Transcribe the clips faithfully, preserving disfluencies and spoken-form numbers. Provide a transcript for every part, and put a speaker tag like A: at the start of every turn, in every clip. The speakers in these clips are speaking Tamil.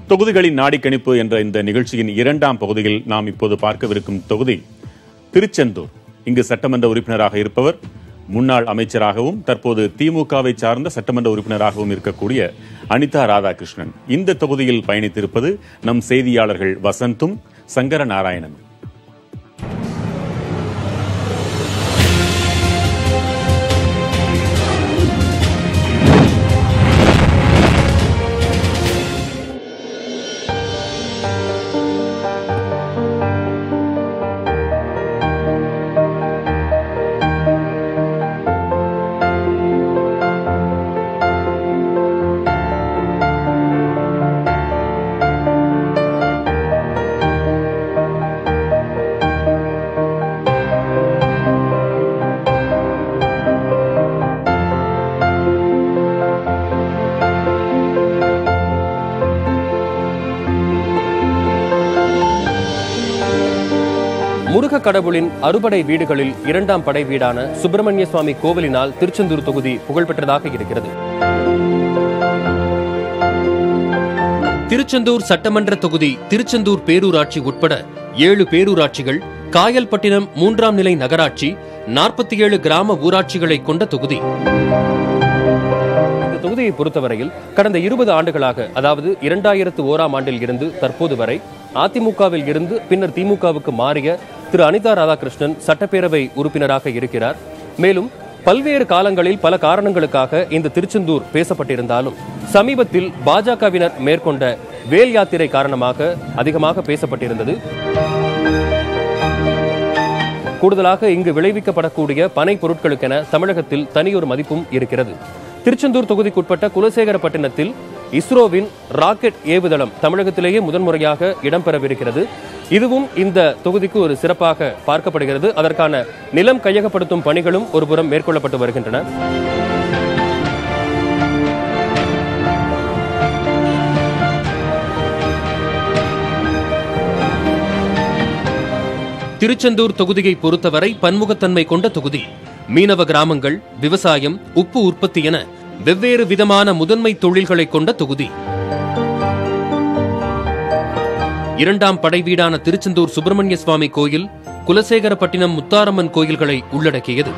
A: தொகுதிகளின் நாடி கணிப்பு என்ற இந்த நிகழ்ச்சியின் இரண்டாம் பகுதியில் நாம் இப்போது பார்க்கவிருக்கும் தொகுதி திருச்செந்தூர். இங்கு சட்டமன்ற உறுப்பினராக இருப்பவர் முன்னாள் அமைச்சராகவும் தற்போது திமுகவை சார்ந்த சட்டமன்ற உறுப்பினராகவும் இருக்கக்கூடிய அனிதா ராதாகிருஷ்ணன். இந்த தொகுதியில் பயணித்திருப்பது நம் செய்தியாளர்கள் வசந்தும் சங்கர நாராயணன்.
B: முருக கடவுளின் அறுபடை வீடுகளில் இரண்டாம் படை வீடான சுப்பிரமணிய சுவாமி கோவிலினால் திருச்செந்தூர் தொகுதி புகழ்பெற்றதாக இருக்கிறது. திருச்செந்தூர் சட்டமன்ற தொகுதி திருச்செந்தூர் பேரூராட்சி உட்பட ஏழு பேரூராட்சிகள், காயல்பட்டினம் மூன்றாம் நிலை நகராட்சி, நாற்பத்தி ஏழு கிராம ஊராட்சிகளை கொண்ட தொகுதி. இந்த தொகுதியை பொறுத்தவரையில் கடந்த இருபது ஆண்டுகளாக, அதாவது இரண்டாயிரத்து ஓராம் ஆண்டில் இருந்து தற்போது வரை அதிமுகவில் இருந்து பின்னர் திமுகவுக்கு மாறிய திரு அனிதா ராதாகிருஷ்ணன் சட்டப்பேரவை உறுப்பினராக இருக்கிறார். மேலும் பல்வேறு காலங்களில் பல காரணங்களுக்காக இந்த திருச்செந்தூர் பேசப்பட்டிருந்தாலும் சமீபத்தில் பாஜகவினர் மேற்கொண்ட வேல் யாத்திரை காரணமாக அதிகமாக பேசப்பட்டிருந்தது. கூடுதலாக இங்கு விளைவிக்கப்படக்கூடிய பனை பொருட்களுக்கென தமிழகத்தில் தனியொரு மதிப்பும் இருக்கிறது. திருச்செந்தூர் தொகுதிக்குட்பட்ட குலசேகரப்பட்டினத்தில் இஸ்ரோவின் ராக்கெட் ஏவுதளம் தமிழகத்திலேயே முதன்முறையாக இடம்பெறவிருக்கிறது. இதுவும் இந்த தொகுதிக்கு ஒரு சிறப்பாக பார்க்கப்படுகிறது. அதற்கான நிலம் கையகப்படுத்தும் பணிகளும் ஒருபுறம் மேற்கொள்ளப்பட்டு வருகின்றன. திருச்செந்தூர் தொகுதியை பொறுத்தவரை பன்முகத்தன்மை கொண்ட தொகுதி. மீனவ கிராமங்கள், விவசாயம், உப்பு உற்பத்தி என வெவ்வேறு விதமான முதன்மை தொழில்களை கொண்ட தொகுதி. இரண்டாம் படை வீடான திருச்செந்தூர் சுப்பிரமணிய சுவாமி கோயில், குலசேகரப்பட்டினம் முத்தாரம்மன் கோயில்களை உள்ளடக்கியது.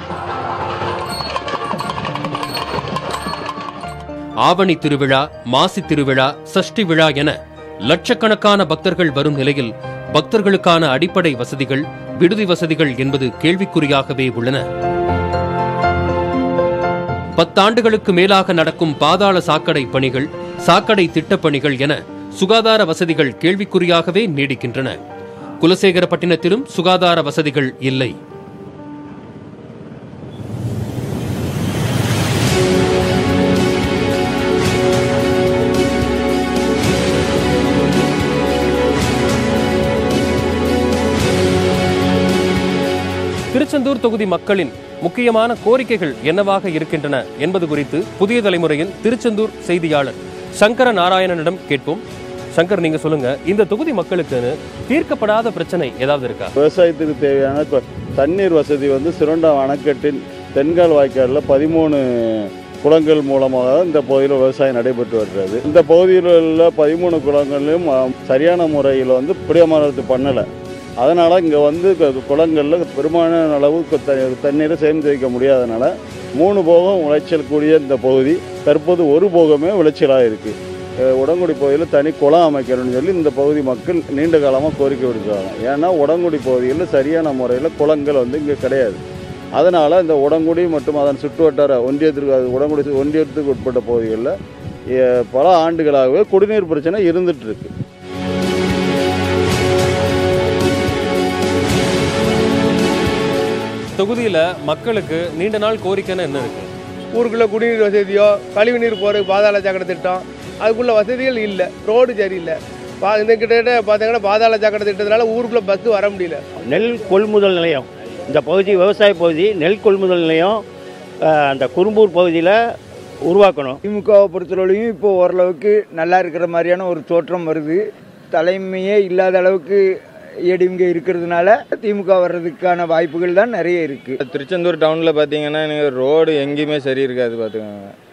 B: ஆவணி திருவிழா, மாசி திருவிழா, சஷ்டி விழா என லட்சக்கணக்கான பக்தர்கள் வரும் நிலையில் பக்தர்களுக்கான அடிப்படை வசதிகள், விடுதி வசதிகள் என்பது கேள்விக்குறியாகவே உள்ளன. பத்தாண்டுகளுக்கு மேலாக நடக்கும் பாதாள சாக்கடை பணிகள், சாக்கடை திட்டப்பணிகள் என சுகாதார வசதிகள் கேள்விக்குறியாகவே நீடிக்கின்றன. குலசேகரப்பட்டினத்திலும் சுகாதார வசதிகள் இல்லை. திருச்செந்தூர் தொகுதி மக்களின் முக்கியமான கோரிக்கைகள் என்னவாக இருக்கின்றன என்பது குறித்து புதிய தலைமுறையின் திருச்செந்தூர் செய்தியாளர் சங்கர நாராயணனிடம் கேட்போம். சங்கர், நீங்க சொல்லுங்க, இந்த தொகுதி மக்களுக்கு தீர்க்கப்படாத பிரச்சனை ஏதாவது இருக்கா?
C: விவசாயத்துக்கு தேவையான தண்ணீர் வசதி வந்து சுரண்டம் அணைக்கட்டின் தென்கால் வாய்க்காலில் பதிமூணு குளங்கள் மூலமாக இந்த பகுதியில் விவசாயம் நடைபெற்று வருகிறது. இந்த பகுதியில் உள்ள பதிமூணு குளங்களிலும் சரியான முறையில் வந்து பிடிமானத்து பண்ணலை. அதனால் இங்கே வந்து குளங்களில் பெரும்பாலான அளவுக்கு தண்ணீரை சேர்ந்து வைக்க முடியாதனால மூணு போகம் விளைச்சல் கூடிய இந்த பகுதி தற்போது ஒரு போகமே விளைச்சலாக இருக்குது. உடங்குடி பகுதியில் தனி குளம் அமைக்கணும்னு சொல்லி இந்த பகுதி மக்கள் நீண்ட காலமாக கோரிக்கை விடுக்கிறாங்க. ஏன்னா உடங்குடி பகுதியில் சரியான முறையில் குளங்கள் வந்து இங்கே கிடையாது. அதனால் இந்த உடங்குடி மற்றும் அதன் சுற்றுவட்டார ஒன்றியத்திற்கு, அது உடங்குடி ஒன்றியத்துக்கு உட்பட்ட பகுதிகளில் பல ஆண்டுகளாகவே குடிநீர் பிரச்சனை இருந்துகிட்ருக்கு.
B: தொகுதியில் மக்களுக்கு நீண்ட நாள் கோரிக்கைன்னு என்ன இருக்கு?
D: ஊருக்குள்ள குடிநீர் வசதியோ, கழிவு நீர் போகிற பாதாள சாக்கடை திட்டம், அதுக்குள்ள வசதிகள் இல்லை. ரோடு சரியில்லை. பா இந்த கிட்ட பார்த்தீங்கன்னா பாதாள சாக்கடை திட்டத்தினால ஊருக்குள்ள பஸ் வர முடியல.
E: நெல் கொள்முதல் நிலையம், இந்த பகுதி விவசாய பகுதி, நெல் கொள்முதல் நிலையம் அந்த குறும்பூர் பகுதியில் உருவாக்கணும்.
F: திமுகவை பொறுத்தவரையும் இப்போ ஓரளவுக்கு நல்லா இருக்கிற மாதிரியான ஒரு தோற்றம் வருது. தலைமையே இல்லாத அளவுக்கு ஏடிஎம்கே இருக்கிறதுனால திமுக வர்றதுக்கான வாய்ப்புகள் தான் நிறைய இருக்குது.
G: திருச்செந்தூர் டவுனில் பார்த்தீங்கன்னா ரோடு எங்கேயுமே சரி இருக்காது. பார்த்துக்கோங்க,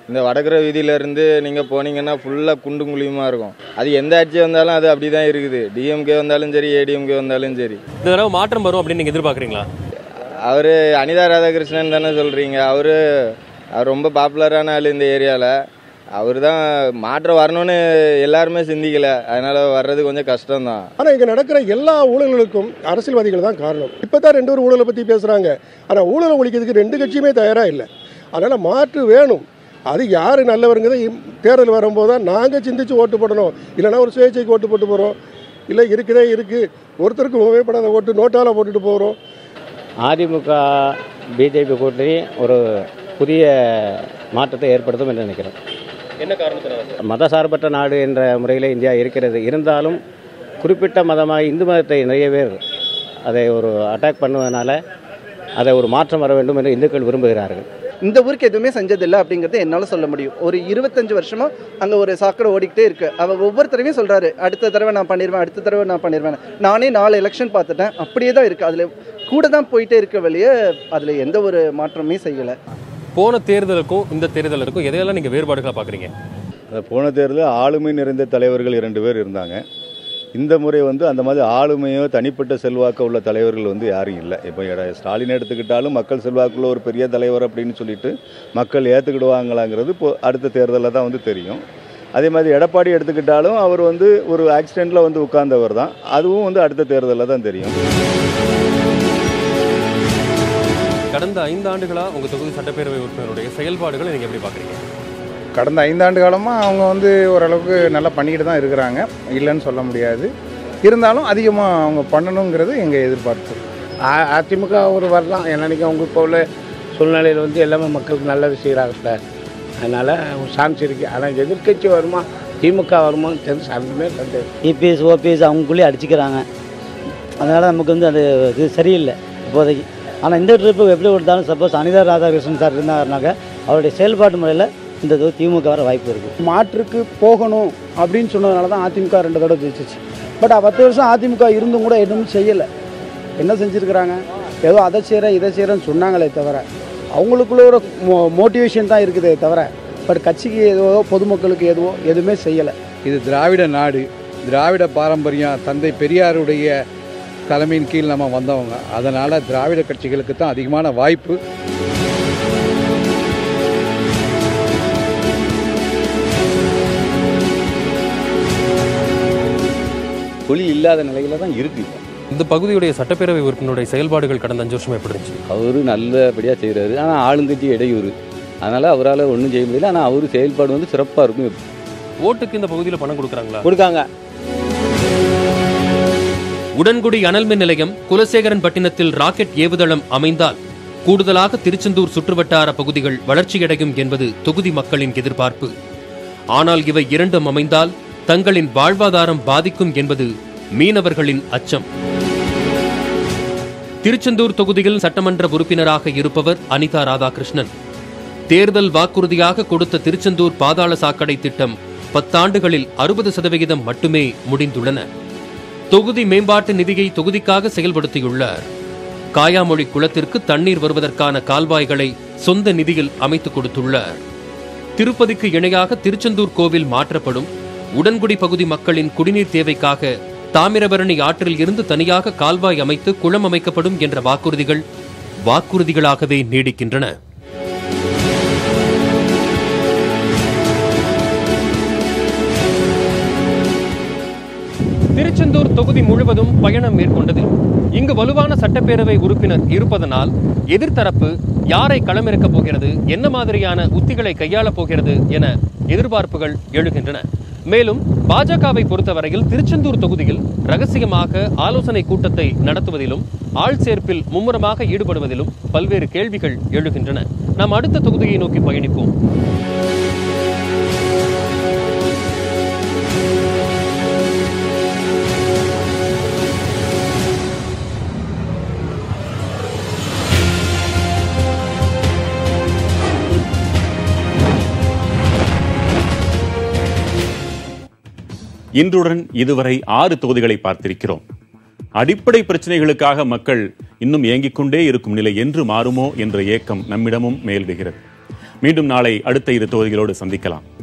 G: இந்த வடகரை வீதியிலேருந்து நீங்கள் போனீங்கன்னா ஃபுல்லாக குண்டு குழியுமாக இருக்கும். அது எந்த ஆட்சி வந்தாலும் அது அப்படி தான் இருக்குது. டிஎம்கே வந்தாலும் சரி, ஏடிஎம்கே வந்தாலும் சரி.
B: இந்த தடவை மாற்றம் வரும் அப்படின்னு நீங்கள் எதிர்பார்க்குறீங்களா?
G: அவர் அனிதா ராதாகிருஷ்ணன் தானே சொல்கிறீங்க. அவர் அவர் ரொம்ப பாப்புலரான ஆள் இந்த ஏரியாவில். அவர் தான் மாற்றம் வரணும்னு எல்லாருமே சிந்திக்கலை. அதனால் வர்றது கொஞ்சம் கஷ்டம்தான்.
H: ஆனால் இங்கே நடக்கிற எல்லா ஊழல்களுக்கும் அரசியல்வாதிகள் தான் காரணம். இப்போ தான் ரெண்டு ஒரு ஊழலை பற்றி பேசுகிறாங்க. ஆனால் ஊழலை ஒழிக்கிறதுக்கு ரெண்டு கட்சியுமே தயாராக இல்லை. அதனால் மாற்று வேணும். அது யார் நல்லவருங்கிறத தேர்தல் வரும்போது தான் நாங்கள் சிந்திச்சு ஓட்டு போடணும். இல்லைனா ஒரு சுயேட்சைக்கு ஓட்டு போட்டு போகிறோம். இல்லை இருக்குதே இருக்குது, ஒருத்தருக்கு உபயோகப்படாத ஓட்டு நோட்டால் போட்டுட்டு போகிறோம்.
E: அதிமுக பிஜேபி கூட்டணி ஒரு புதிய மாற்றத்தை ஏற்படுத்தும் என்று நினைக்கிறேன்.
B: என்ன காரணத்தினால?
E: மத சார்பற்ற நாடு என்ற முறையில் இந்தியா இருக்கிறது. இருந்தாலும் குறிப்பிட்ட மதமாக இந்து மதத்தை நிறைய பேர் அதை ஒரு அட்டாக் பண்ணுவதனால அதை ஒரு மாற்றம் வர வேண்டும் என்று இந்துக்கள் விரும்புகிறார்கள்.
I: இந்த ஊருக்கு எதுவுமே செஞ்சதில்லை அப்படிங்கிறத என்னால் சொல்ல முடியும். ஒரு இருபத்தஞ்சு வருஷமா அங்கே ஒரு சாக்கடை ஓடிக்கிட்டே இருக்கு. அவர் ஒவ்வொருத்தரையும் சொல்றாரு, அடுத்த தடவை நான் பண்ணிடுவேன், அடுத்த தடவை நான் பண்ணிடுவேன். நானே நாலு எலெக்ஷன் பார்த்துட்டேன், அப்படியே தான் இருக்கு. அதில் கூட தான் போயிட்டே இருக்க வெளியே அதில் எந்த ஒரு மாற்றமே செய்யலை.
B: போன தேர்தலுக்கும் இந்த தேர்தலுக்கும் எதையெல்லாம் நீங்கள் வேறுபாடுகளாக பார்க்குறீங்க?
C: போன தேர்தலில் ஆளுமை நிறைந்த தலைவர்கள் இரண்டு பேர் இருந்தாங்க. இந்த முறை வந்து அந்த மாதிரி ஆளுமையோ தனிப்பட்ட செல்வாக்க உள்ள தலைவர்கள் வந்து யாரும் இல்லை. இப்போ ஸ்டாலின் எடுத்துக்கிட்டாலும் மக்கள் செல்வாக்குள்ள ஒரு பெரிய தலைவர் அப்படின்னு சொல்லிட்டு மக்கள் ஏற்றுக்கிடுவாங்களாங்கிறது இப்போ அடுத்த தேர்தலில் தான் வந்து தெரியும். அதே மாதிரி எடப்பாடி எடுத்துக்கிட்டாலும் அவர் வந்து ஒரு ஆக்சிடெண்ட்டில் வந்து உட்கார்ந்தவர் தான். அதுவும் வந்து அடுத்த தேர்தலில் தான் தெரியும்.
B: கடந்த ஐந்து ஆண்டுகளாக உங்கள் தொகுதி சட்டப்பேரவை உறுப்பினருடைய செயல்பாடுகளை நீங்கள் எப்படி பார்க்குறீங்க?
J: கடந்த ஐந்தாண்டு காலமாக அவங்க வந்து ஓரளவுக்கு நல்லா பண்ணிக்கிட்டு தான் இருக்கிறாங்க, இல்லைன்னு சொல்ல முடியாது. இருந்தாலும் அதிகமாக அவங்க பண்ணணுங்கிறது எங்கள் எதிர்பார்ப்பு.
K: அதிமுக ஒரு வரலாம். என்னன்னைக்கு அவங்க இப்போ உள்ள சூழ்நிலையில் வந்து எல்லாமே மக்களுக்கு நல்லது செய்கிறாங்க சார். அதனால் சான்ஸ் இருக்குது. ஆனால் எதிர்கட்சி வருமா திமுக வருமா தெரிஞ்சு சார்ந்துமே கண்டு
L: இபிஎஸ் ஓபிஎஸ் அவங்களுக்குள்ளேயே அடிச்சுக்கிறாங்க. அதனால் நமக்கு வந்து அது இது சரியில்லை இப்போதைக்கு. ஆனால் இந்த ட்ரிப்பு எப்படி கொடுத்தாலும் சப்போஸ் அனிதா ராதாகிருஷ்ணன் சார் இருந்தாருனாக்க அவருடைய செயல்பாட்டு முறையில் இந்த திமுக வர வாய்ப்பு இருக்குது.
M: மாற்றுக்கு போகணும் அப்படின்னு சொன்னதுனால தான் அதிமுக ரெண்டு தடவை ஜெயிச்சிச்சு. பட் பத்து வருஷம் அதிமுக இருந்தும் கூட எதுவும் செய்யலை. என்ன செஞ்சுருக்கிறாங்க? ஏதோ அதை செய்கிறேன் இதை செய்கிறேன்னு சொன்னாங்களே தவிர அவங்களுக்குள்ள ஒரு மோ மோட்டிவேஷன் தான் இருக்குதே தவிர பட் கட்சிக்கு எதுவோ பொதுமக்களுக்கு எதுவோ எதுவுமே செய்யலை.
N: இது திராவிட நாடு, திராவிட பாரம்பரியம், தந்தை பெரியாருடைய தலைமையின் கீழ் நம்ம வந்தவங்க. அதனால் திராவிட கட்சிகளுக்கு தான் அதிகமான வாய்ப்பு.
O: தொழில் இல்லாத நிலையில தான் இருக்கு.
B: இந்த பகுதியுடைய சட்டப்பேரவை உறுப்பினருடைய செயல்பாடுகள் கடந்த அஞ்சு வருஷமா எப்படி இருந்துச்சு?
O: அவரு நல்லபடியாக செய்கிறாரு. ஆனால் ஆளுங்கட்சி இடையூறு, அதனால் அவரால் ஒன்றும் செய்ய முடியல. ஆனால் அவர் செயல்பாடு வந்து சிறப்பாக இருக்கும்.
B: ஓட்டுக்கு இந்த பகுதியில் பணம் கொடுக்குறாங்களா?
E: கொடுக்காங்க.
B: உடன்குடி அனல்மின் நிலையம், குலசேகரன் பட்டினத்தில் ராக்கெட் ஏவுதளம் அமைந்தால் கூடுதலாக திருச்செந்தூர் சுற்றுவட்டார பகுதிகள் வளர்ச்சியடையும் என்பது தொகுதி மக்களின் எதிர்பார்ப்பு. ஆனால் இவை இரண்டும் அமைந்தால் தங்களின் வாழ்வாதாரம் பாதிக்கும் என்பது மீனவர்களின் அச்சம். திருச்செந்தூர் தொகுதியில் சட்டமன்ற உறுப்பினராக இருப்பவர் அனிதா ராதாகிருஷ்ணன். தேர்தல் வாக்குறுதியாக கொடுத்த திருச்செந்தூர் பாதாள சாக்கடை திட்டம் பத்தாண்டுகளில் அறுபது சதவிகிதம் மட்டுமே முடிந்துள்ளன. தொகுதி மேம்பாட்டு நிதியை தொகுதிக்காக செயல்படுத்தியுள்ளார். காயாமொழி குளத்திற்கு தண்ணீர் வருவதற்கான கால்வாய்களை சொந்த நிதியில் அமைத்துக் கொடுத்துள்ளார். திருப்பதிக்கு இணையாக திருச்செந்தூர் கோவில் மாற்றப்படும். உடன்குடி பகுதி மக்களின் குடிநீர் தேவைக்காக தாமிரபரணி ஆற்றில் இருந்து தனியாக கால்வாய் அமைத்து குளம் அமைக்கப்படும் என்ற வாக்குறுதிகள் வாக்குறுதிகளாகவே நீடிக்கின்றன. திருச்செந்தூர் தொகுதி முழுவதும் பயணம் மேற்கொண்டது. இங்கு வலுவான சட்டப்பேரவை உறுப்பினர் இருப்பதனால் எதிர்த்தரப்பு யாரை களமிறக்கப் போகிறது, என்ன மாதிரியான உத்திகளை கையாளப் போகிறது என எதிர்பார்ப்புகள் எழுகின்றன. மேலும் பாஜகவை பொறுத்தவரையில் திருச்செந்தூர் தொகுதியில் ரகசியமாக ஆலோசனை கூட்டத்தை நடத்துவதிலும் ஆள் சேர்ப்பில் மும்முரமாக ஈடுபடுவதிலும் பல்வேறு கேள்விகள் எழுகின்றன. நாம் அடுத்த தொகுதியை நோக்கி பயணிப்போம்.
A: இன்றுடன் இதுவரை ஆறு தொகுதிகளை பார்த்திருக்கிறோம். அடிப்படை பிரச்சனைகளுக்காக மக்கள் இன்னும் ஏங்கிக் கொண்டே இருக்கும் நிலை என்று மாறுமோ என்ற ஏக்கம் நம்மிடமும் மேல்விகிறது. மீண்டும் நாளை அடுத்த இரு தொகுதிகளோடு சந்திக்கலாம்.